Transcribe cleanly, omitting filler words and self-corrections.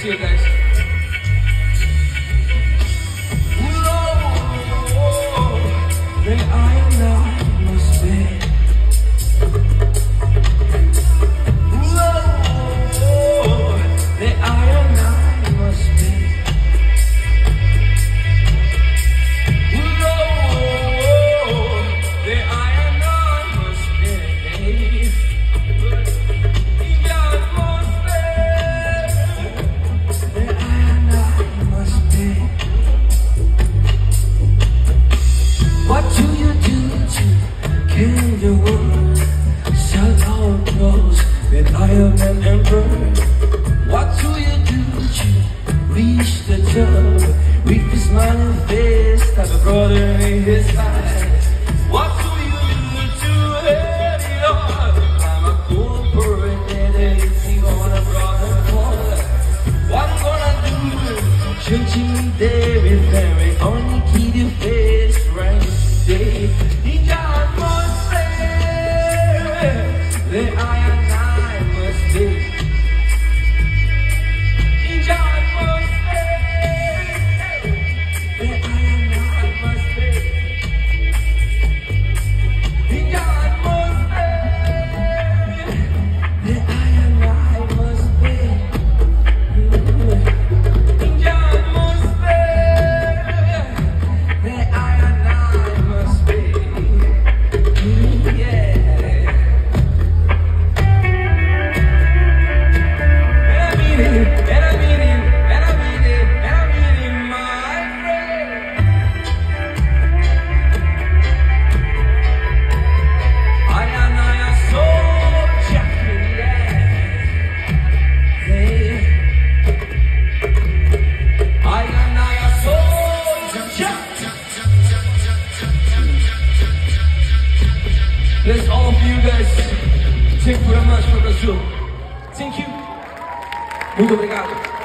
see you guys. Then I and I must be. Then I and I must be. Then I and I must be. God must be. Then I and I must be. What do you do to kill the world? Shut our clothes that I am an emperor. What do you do to reach the top? With a smiling face, have a brother in his side. What do you do to head it on? I'm a corporate entity on a brother corner. What I'm gonna do? Changing me there with very only keep your face right. God must say that I and I must be. God must say that I and I must be. God must say that I and I must be. God must say that I and I must be. That's all for you guys. Thank you very much for Brazil. Thank you. Muito obrigado.